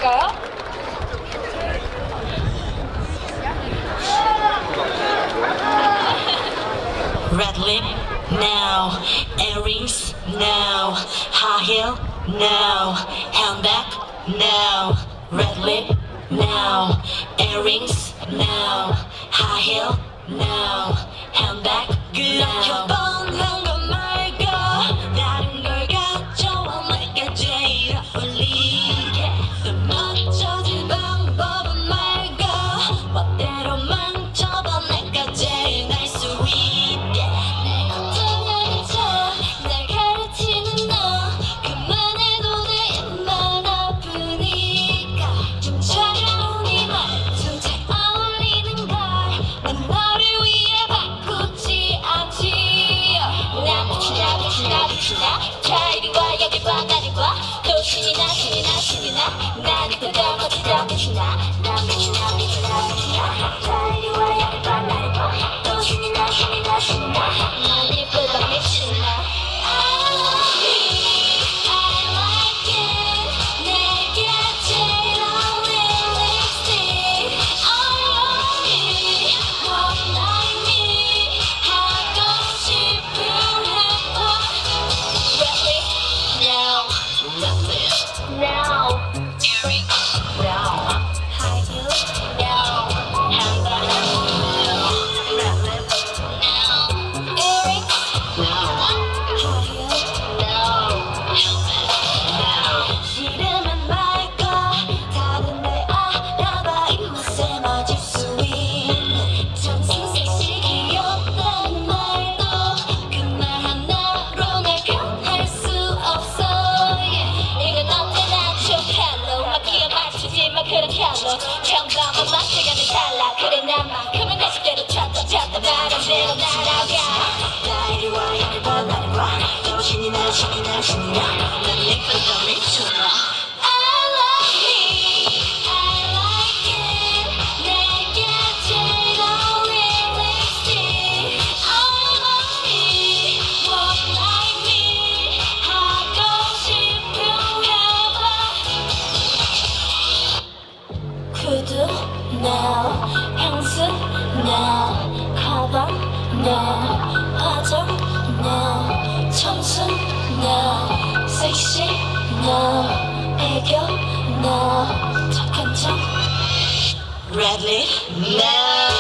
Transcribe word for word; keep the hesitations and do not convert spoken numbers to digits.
부탁드릴까요? Red lip, no. Earrings, no. High heel, no. Handbag, no. Red lip, no. Earrings, no. High heel, no. Handbag, no. 뻔한 것 말고 다른 걸 가져와 내가 제일 어울리게. 더 멋져질 방법은 말고 멋대로 망쳐봐 내가 제일 날 수 있게. 내 걱정하자 날 가르치는 너 그만해도 내 입만 아프니까 좀 차가운 이 말투 잘 어울리는 걸 난 너를 위해 바꾸지 않지. 나 붙이 나 붙이 나 붙이 나 자 이리 와 여기 봐 나를 봐또 신이 나 신이 나 신이 나 나는 그가 멋지다 붙이 나 나 붙이 나 붙이 나 붙이 나자 이리 와 여기 봐 나를 봐또 신이 나 신이 나 신이 나 난 이쁘다 미친 나 I love it I like it 내게 제일 어울리는 립스틱 I love it Walk like me 하고 싶은 해봐 Really? No That's it No Earrings No High heels No Handbag No Red lip No Earrings No High heels No Handbag No 싫으면 말고 다른 데 알아봐 입맛에 맞을 수 있는 정신 섹시 귀엽다는 말도 그 말 하나로 날 변할 수 없어 yeah. 이건 언제나 좋겠로 막 기어 맞추지 마 그런 헬로 평범한 맛시간을 달라 그래 난만큼은 내 식대로 찾다 찾다 말한 대로 날아가 나 이리 와 여기 봐 나를 봐또 신이 나 신이 나 신이 나난 예쁘다 미쳐나 I love it I like it 내게 제일 어울리는 립스틱 I love it Walk like me 하고 싶은 해봐 구두 no 향수 no 가방 no 화장 no 청순 no 섹시 no 애교 no 착한 척 Red lip no